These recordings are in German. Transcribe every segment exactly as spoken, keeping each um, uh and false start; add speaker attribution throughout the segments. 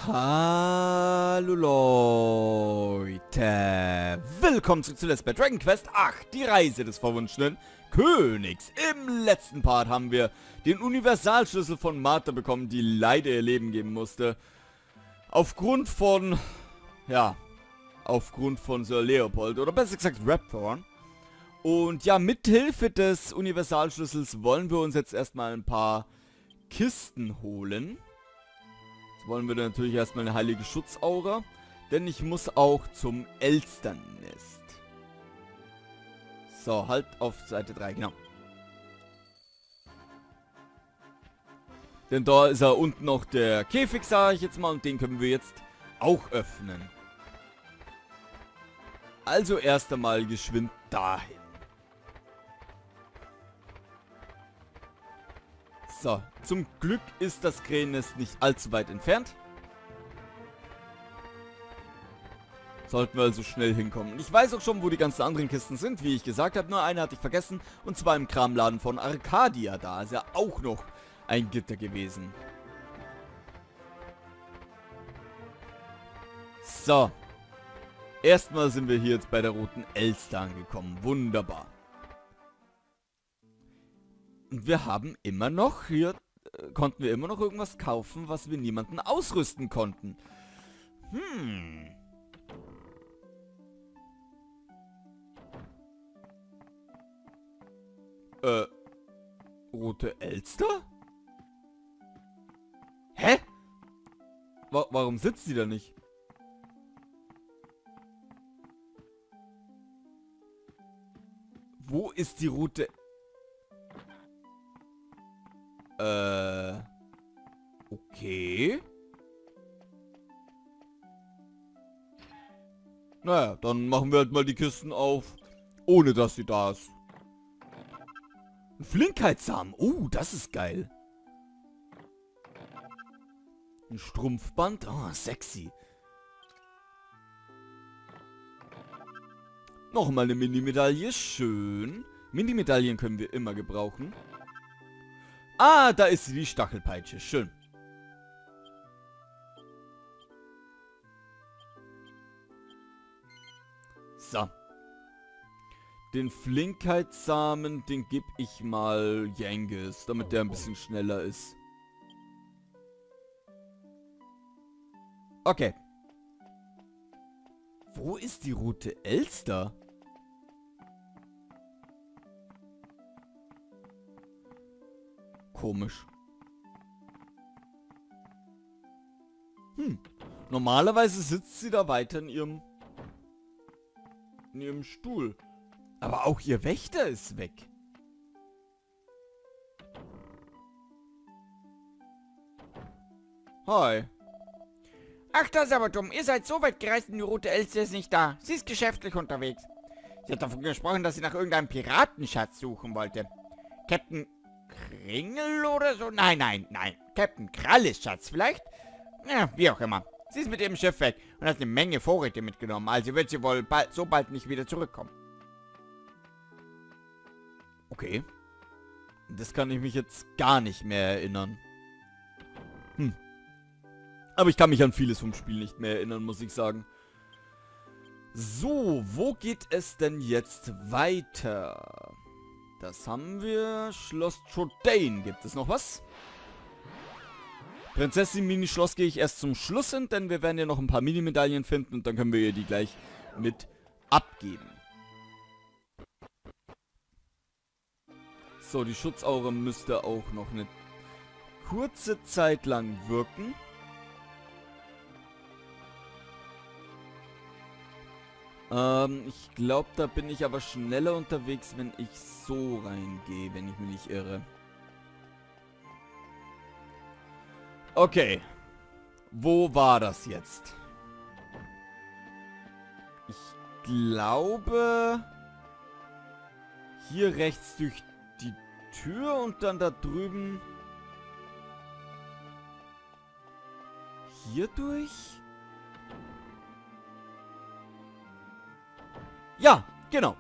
Speaker 1: Hallo Leute, willkommen zurück zu Let's Play Dragon Quest acht, die Reise des verwunschenen Königs. Im letzten Part haben wir den Universalschlüssel von Martha bekommen, die leider ihr Leben geben musste. Aufgrund von, ja, aufgrund von Sir Leopold, oder besser gesagt Rapthorn. Und ja, mithilfe des Universalschlüssels wollen wir uns jetzt erstmal ein paar Kisten holen. Jetzt wollen wir natürlich erstmal eine heilige Schutzaura, denn ich muss auch zum Elsternest. So, halt auf Seite drei, genau. Denn da ist ja unten noch der Käfig, sage ich jetzt mal, und den können wir jetzt auch öffnen. Also erst einmal geschwind dahin. So, zum Glück ist das Krähennest nicht allzu weit entfernt. Sollten wir also schnell hinkommen. Ich weiß auch schon, wo die ganzen anderen Kisten sind, wie ich gesagt habe. Nur eine hatte ich vergessen. Und zwar im Kramladen von Arcadia. Da ist ja auch noch ein Gitter gewesen. So. Erstmal sind wir hier jetzt bei der Roten Elster angekommen. Wunderbar. Und wir haben immer noch, hier äh, konnten wir immer noch irgendwas kaufen, was wir niemanden ausrüsten konnten. Hm. Äh, Rote Elster? Hä? Wa- warum sitzt sie da nicht? Wo ist die Rote Elster? Äh. Okay. Naja, dann machen wir halt mal die Kisten auf, ohne dass sie da ist. Ein Flinkheitssamen. Oh, das ist geil. Ein Strumpfband. Oh, sexy. Nochmal eine Mini-Medaille. Schön. Mini-Medaillen können wir immer gebrauchen. Ah, da ist sie, die Stachelpeitsche. Schön. So. Den Flinkheitssamen, den gebe ich mal Jengis, damit der ein bisschen schneller ist. Okay. Wo ist die Rote Elster? Komisch. Hm. Normalerweise sitzt sie da weiter in ihrem in ihrem Stuhl. Aber auch ihr Wächter ist weg. Hi.
Speaker 2: Ach, das ist aber dumm. Ihr seid so weit gereist und die Rote Elster ist nicht da. Sie ist geschäftlich unterwegs. Sie hat davon gesprochen, dass sie nach irgendeinem Piratenschatz suchen wollte. Captain Kringel oder so? Nein, nein, nein. Captain Kralles Schatz vielleicht? Ja, wie auch immer. Sie ist mit ihrem Schiff weg und hat eine Menge Vorräte mitgenommen. Also wird sie wohl bald, so bald nicht wieder zurückkommen.
Speaker 1: Okay. Das kann ich mich jetzt gar nicht mehr erinnern. Hm. Aber ich kann mich an vieles vom Spiel nicht mehr erinnern, muss ich sagen. So, wo geht es denn jetzt weiter? Das haben wir. Schloss Trodane. Gibt es noch was? Prinzessin Mini-Schloss gehe ich erst zum Schluss hin, denn wir werden ja noch ein paar Mini-Medaillen finden und dann können wir ihr die gleich mit abgeben. So, die Schutzaura müsste auch noch eine kurze Zeit lang wirken. Ähm, ich glaube, da bin ich aber schneller unterwegs, wenn ich so reingehe, wenn ich mich nicht irre. Okay. Wo war das jetzt? Ich glaube, hier rechts durch die Tür und dann da drüben hier durch? Ja, genau.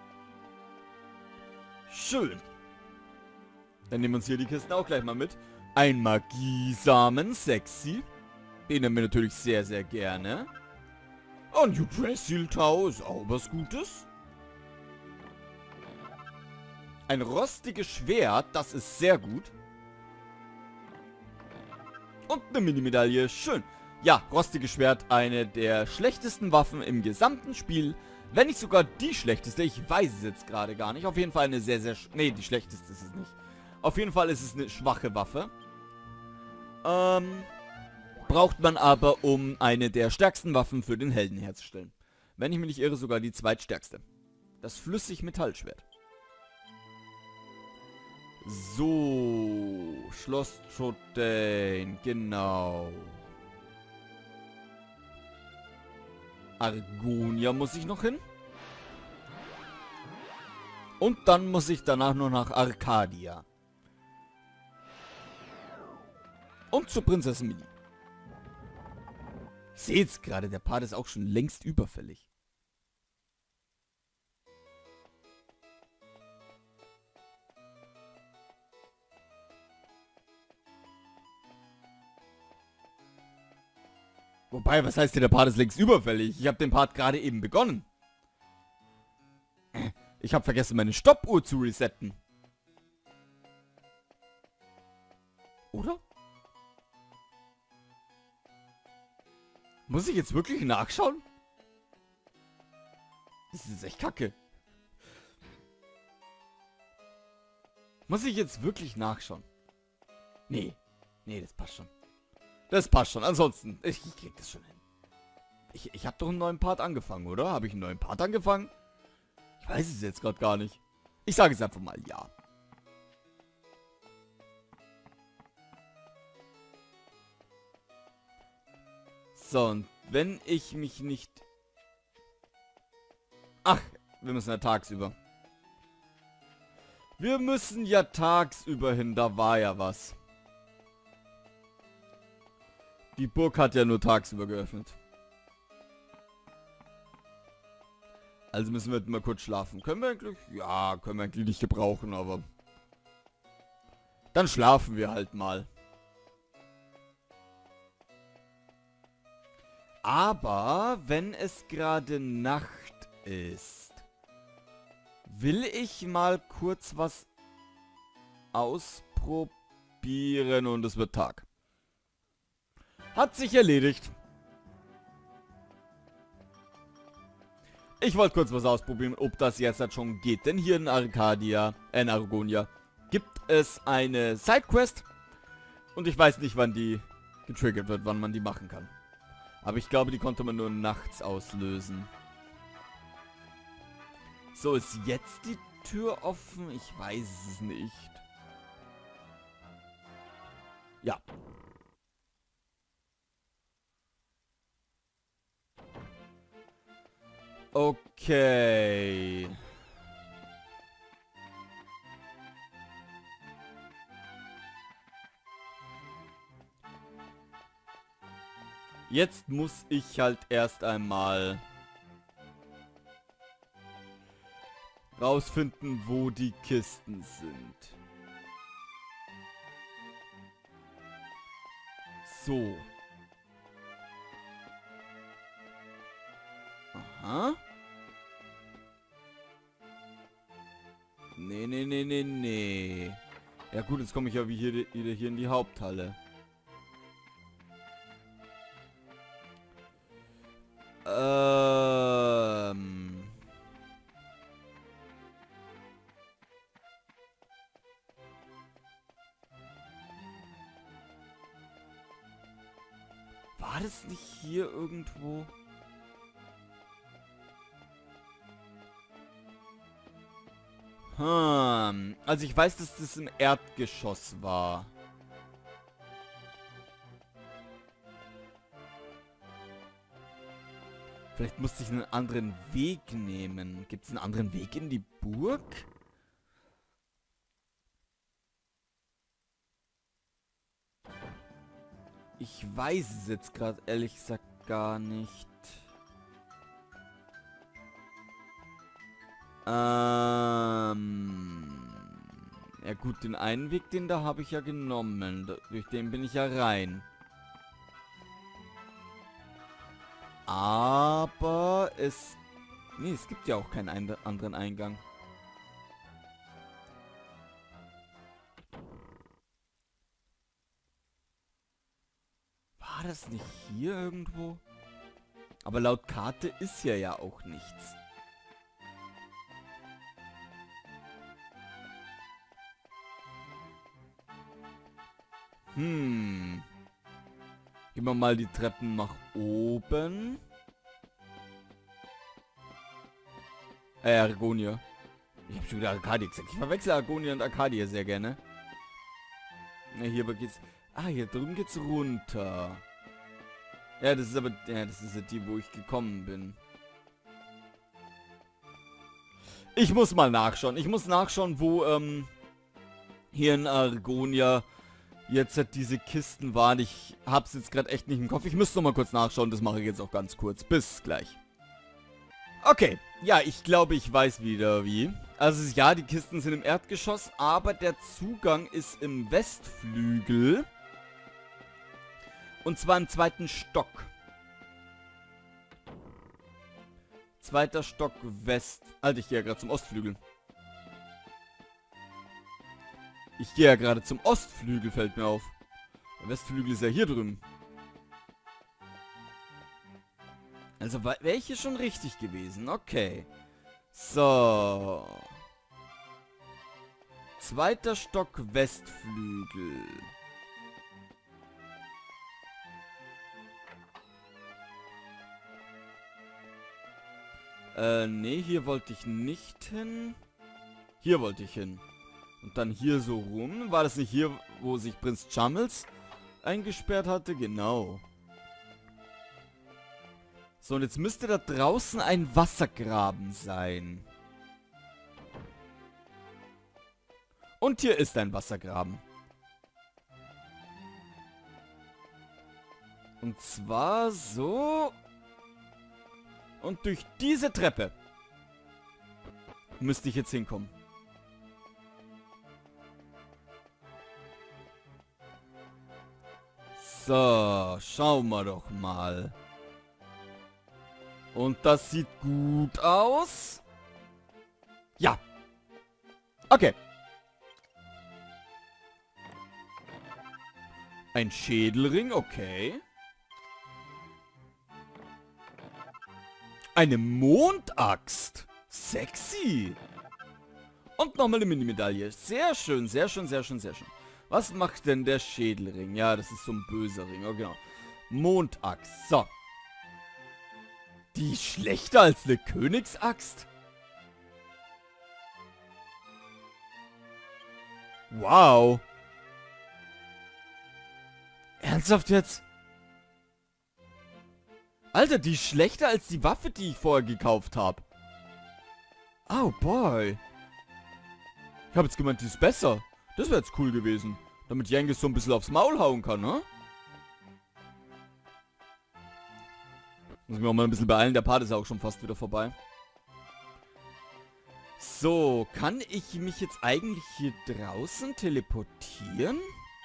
Speaker 1: Schön. Dann nehmen wir uns hier die Kisten auch gleich mal mit. Ein Magiesamen, sexy. Den nehmen wir natürlich sehr, sehr gerne. Und Yggdrasil-Tau ist auch was Gutes. Ein rostiges Schwert, das ist sehr gut. Und eine Mini-Medaille, schön. Ja, rostiges Schwert, eine der schlechtesten Waffen im gesamten Spiel. Wenn nicht sogar die schlechteste, ich weiß es jetzt gerade gar nicht. Auf jeden Fall eine sehr, sehr... Nee, die schlechteste ist es nicht. Auf jeden Fall ist es eine schwache Waffe. Ähm... Braucht man aber, um eine der stärksten Waffen für den Helden herzustellen. Wenn ich mich nicht irre, sogar die zweitstärkste. Das Flüssig-Metallschwert. So, Schloss Trodain, genau. Argonia muss ich noch hin. Und dann muss ich danach nur nach Arcadia. Und zur Prinzessin Mini. Seht's gerade, der Part ist auch schon längst überfällig. Wobei, was heißt hier, der Part ist längst überfällig? Ich habe den Part gerade eben begonnen. Ich habe vergessen, meine Stoppuhr zu resetten. Oder? Muss ich jetzt wirklich nachschauen? Das ist echt kacke. Muss ich jetzt wirklich nachschauen? Nee. Nee, das passt schon. Das passt schon. Ansonsten, ich, ich krieg das schon hin. Ich, ich habe doch einen neuen Part angefangen, oder? Habe ich einen neuen Part angefangen? Ich weiß es jetzt gerade gar nicht. Ich sage es einfach mal ja. So, und wenn ich mich nicht... Ach, wir müssen ja tagsüber. Wir müssen ja tagsüber hin, da war ja was. Die Burg hat ja nur tagsüber geöffnet. Also müssen wir mal kurz schlafen. Können wir eigentlich? Ja, können wir eigentlich nicht gebrauchen, aber... Dann schlafen wir halt mal. Aber wenn es gerade Nacht ist, will ich mal kurz was ausprobieren und es wird Tag. Hat sich erledigt. Ich wollte kurz was ausprobieren, ob das jetzt halt schon geht. Denn hier in Arcadia, äh in Argonia, gibt es eine Sidequest. Und ich weiß nicht, wann die getriggert wird, wann man die machen kann. Aber ich glaube, die konnte man nur nachts auslösen. So, ist jetzt die Tür offen? Ich weiß es nicht. Ja. Okay. Jetzt muss ich halt erst einmal rausfinden, wo die Kisten sind. So. Aha. Nee, nee, nee, nee, nee. Ja gut, jetzt komme ich ja wie hier, wieder hier in die Haupthalle. Ähm... War das nicht hier irgendwo? Hm, also ich weiß, dass das im Erdgeschoss war. Vielleicht musste ich einen anderen Weg nehmen. Gibt es einen anderen Weg in die Burg? Ich weiß es jetzt gerade ehrlich gesagt gar nicht. Ähm... Ja gut, den einen Weg, den da habe ich ja genommen. Da, durch den bin ich ja rein. Aber es... Nee, es gibt ja auch keinen ein anderen Eingang. War das nicht hier irgendwo? Aber laut Karte ist ja ja auch nichts. Hm. Gehen wir mal die Treppen nach oben. Äh, Argonia. Ich hab schon wieder Arcadia gesagt. Ich verwechsel Argonia und Arcadia sehr gerne. Na, hier geht's... Ah, hier drüben geht's runter. Ja, das ist aber... Ja, das ist ja die, wo ich gekommen bin. Ich muss mal nachschauen. Ich muss nachschauen, wo, ähm... hier in Argonia... jetzt halt diese Kisten waren. Ich hab's jetzt gerade echt nicht im Kopf. Ich müsste noch mal kurz nachschauen. Das mache ich jetzt auch ganz kurz. Bis gleich. Okay. Ja, ich glaube, ich weiß wieder wie. Also ja, die Kisten sind im Erdgeschoss, aber der Zugang ist im Westflügel. Und zwar im zweiten Stock. Zweiter Stock West. Alter, ich gehe ja gerade zum Ostflügel. Ich gehe ja gerade zum Ostflügel, fällt mir auf. Der Westflügel ist ja hier drüben. Also wäre ich hier schon richtig gewesen. Okay. So. Zweiter Stock Westflügel. Äh, nee, hier wollte ich nicht hin. Hier wollte ich hin. Und dann hier so rum. War das nicht hier, wo sich Prinz Charmels eingesperrt hatte? Genau. So, und jetzt müsste da draußen ein Wassergraben sein. Und hier ist ein Wassergraben. Und zwar so. Und durch diese Treppe müsste ich jetzt hinkommen. So, schauen wir doch mal. Und das sieht gut aus. Ja. Okay. Ein Schädelring, okay. Eine Mondaxt. Sexy. Und nochmal eine Mini-Medaille. Sehr schön, sehr schön, sehr schön, sehr schön. Was macht denn der Schädelring? Ja, das ist so ein böser Ring. Oh, genau. Mondaxt. So. Die ist schlechter als eine Königsaxt? Wow. Ernsthaft jetzt? Alter, die ist schlechter als die Waffe, die ich vorher gekauft habe. Oh boy. Ich habe jetzt gemeint, die ist besser. Das wäre jetzt cool gewesen. Damit Jengis so ein bisschen aufs Maul hauen kann, ne? Muss mich auch mal ein bisschen beeilen. Der Part ist ja auch schon fast wieder vorbei. So, kann ich mich jetzt eigentlich hier draußen teleportieren?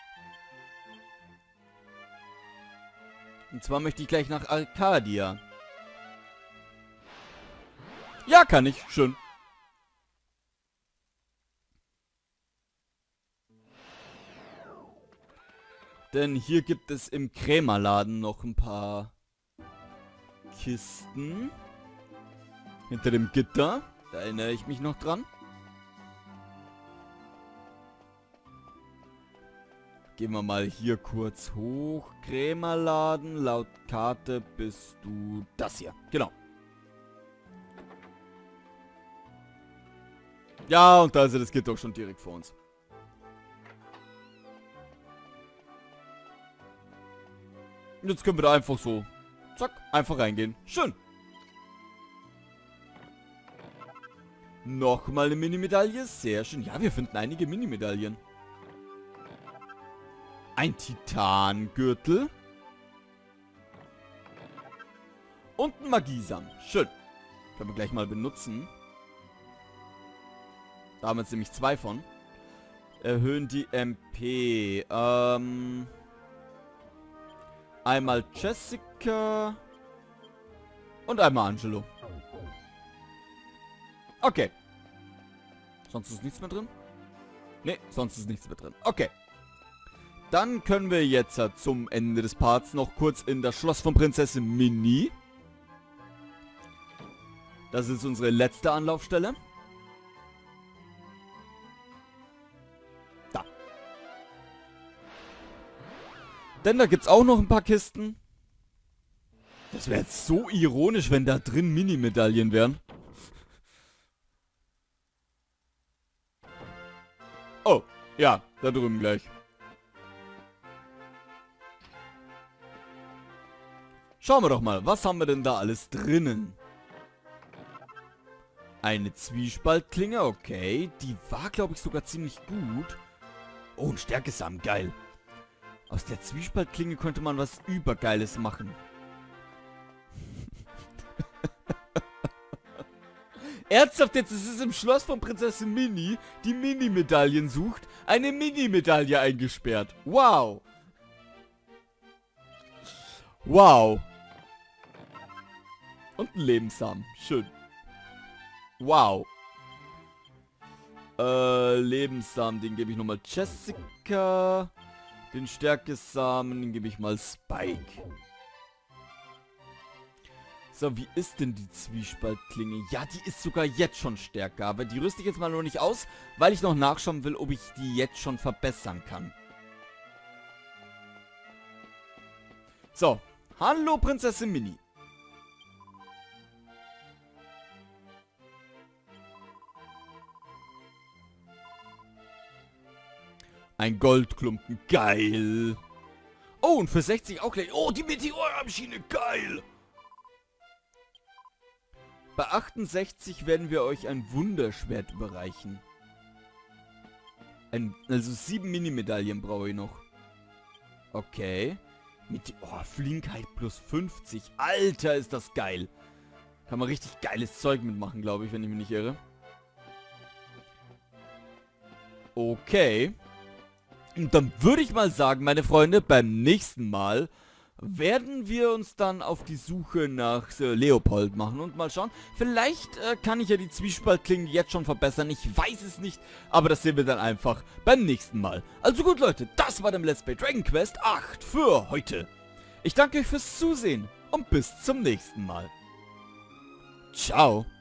Speaker 1: Und zwar möchte ich gleich nach Arcadia. Ja, kann ich. Schön. Denn hier gibt es im Krämerladen noch ein paar Kisten. Hinter dem Gitter. Da erinnere ich mich noch dran. Gehen wir mal hier kurz hoch. Krämerladen. Laut Karte bist du das hier. Genau. Ja, und da ist ja das Gitter auch schon direkt vor uns. Und jetzt können wir da einfach so, zack, einfach reingehen. Schön. Nochmal eine Mini-Medaille. Sehr schön. Ja, wir finden einige Mini-Medaillen. Ein Titangürtel. Und ein Magiesamen. Schön. Können wir gleich mal benutzen. Da haben wir jetzt nämlich zwei von. Erhöhen die M P. Ähm... Einmal Jessica. Und einmal Angelo. Okay. Sonst ist nichts mehr drin? Ne, sonst ist nichts mehr drin. Okay. Dann können wir jetzt äh, zum Ende des Parts noch kurz in das Schloss von Prinzessin Minnie. Das ist unsere letzte Anlaufstelle. Da. Denn da gibt es auch noch ein paar Kisten. Das wäre jetzt so ironisch, wenn da drin Mini-Medaillen wären. Oh, ja, da drüben gleich. Schauen wir doch mal, was haben wir denn da alles drinnen? Eine Zwiespaltklinge, okay. Die war, glaube ich, sogar ziemlich gut. Oh, ein Stärkesamen, geil. Aus der Zwiespaltklinge könnte man was Übergeiles machen. Ernsthaft jetzt, es ist im Schloss von Prinzessin Minnie, die Mini-Medaillen sucht, eine Mini-Medaille eingesperrt. Wow. Wow. Und ein Lebenssamen. Schön. Wow. Äh, Lebenssamen, den gebe ich nochmal Jessica. Den Stärkesamen, den gebe ich mal Spike. So, wie ist denn die Zwiespaltklinge? Ja, die ist sogar jetzt schon stärker. Aber die rüste ich jetzt mal noch nicht aus, weil ich noch nachschauen will, ob ich die jetzt schon verbessern kann. So. Hallo, Prinzessin Minnie. Ein Goldklumpen. Geil. Oh, und für sechzig auch gleich. Oh, die Meteormaschine. Geil. Bei achtundsechzig werden wir euch ein Wunderschwert überreichen. Ein, also sieben Mini-Medaillen brauche ich noch. Okay. Mit, oh, Flinkheit plus fünfzig. Alter, ist das geil. Kann man richtig geiles Zeug mitmachen, glaube ich, wenn ich mich nicht irre. Okay. Und dann würde ich mal sagen, meine Freunde, beim nächsten Mal werden wir uns dann auf die Suche nach äh, Leopold machen und mal schauen. Vielleicht äh, kann ich ja die Zwiespaltklingen jetzt schon verbessern. Ich weiß es nicht, aber das sehen wir dann einfach beim nächsten Mal. Also gut, Leute, das war der Let's Play Dragon Quest acht für heute. Ich danke euch fürs Zusehen und bis zum nächsten Mal. Ciao.